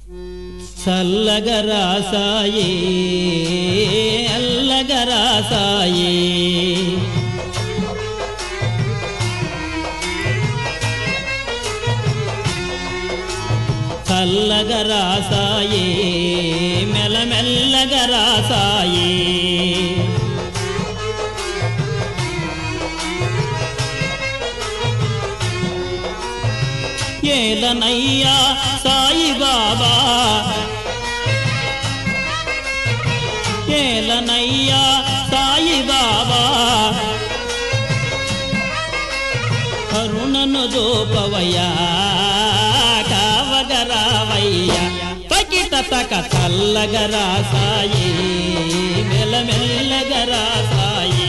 చల్లగరాసాయే అల్లగరాసాయే చల్లగరాసాయే మెల్లమెల్లగరాసాయే ఏలనయ్యా సాయిబాబా ఏలనయ్యా సాయిబాబా కరుణను దోపవయ్యా కావగరావయ్యా పకిటతక చల్లగరాసాయే మెల్లమెల్లగరాసాయే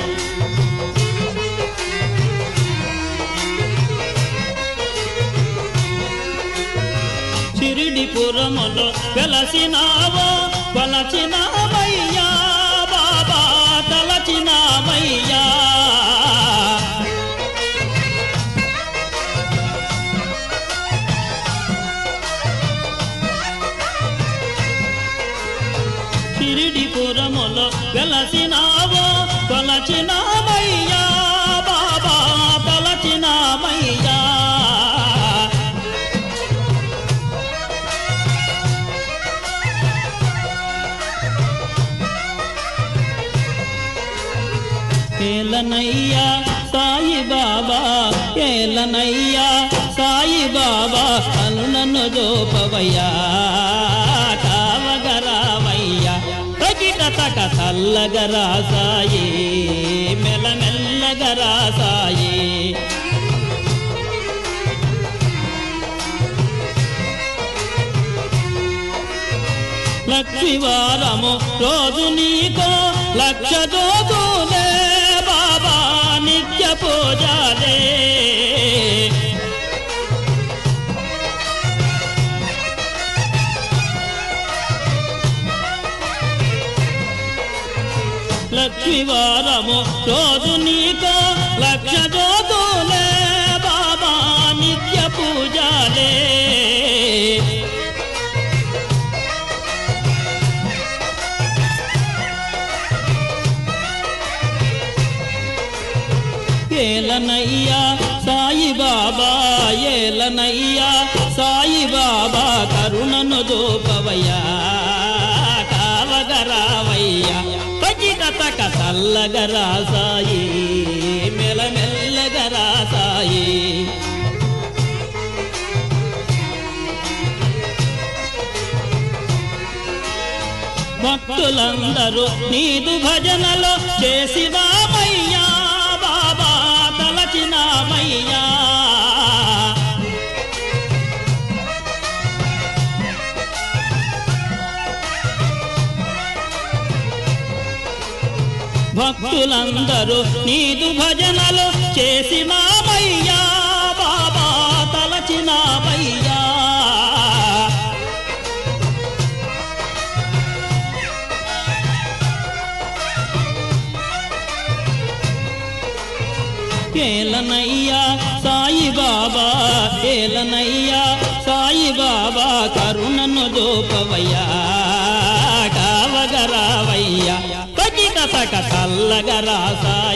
షిరిడిపురములో వెలసినావో కొలచినామయ్యా బాబా తలచినామయ్యా షిరిడిపురములో వెలసినావో కొలచినామయ్యా బాబా తలచినామయ్యా ఏలనయ్యా సాయిబాబా ఏలనయ్యా సాయిబాబా కరుణను దోపవయ్యా కావగరావయ్యా తగిటతక చల్లగరాసాయే మెల్లమెల్లగరాసాయే లక్ష్మీవారము రోజు నీకో లక్ష దోదులే బాబా నిత్య పూజలే లక్ష్మీవారము రోజు నీకో లక్ష దోదులే బాబా నిత్య పూజలే ఏలనయ్యా సాయిబాబా ఏలనయ్యా సాయిబాబా కరుణను దోపవయ్యా కావగరావయ్యా పకిటతక చల్లగరాసాయే మెల్లమెల్లగరాసాయే భక్తులందరూ నీదు భజనలో చేసినామయ్యా బాబా తలచినామయ్యా భక్తులందరూ నీదు భజనలో చేసినామయ్యా బాబా తలచినామయ్యా ఏలనయ్యా సాయిబాబా ఏలనయ్యా సాయిబాబా కరుణను దోపవయ్యా కావగరావయ్యా పకిటతక చల్లగరాసా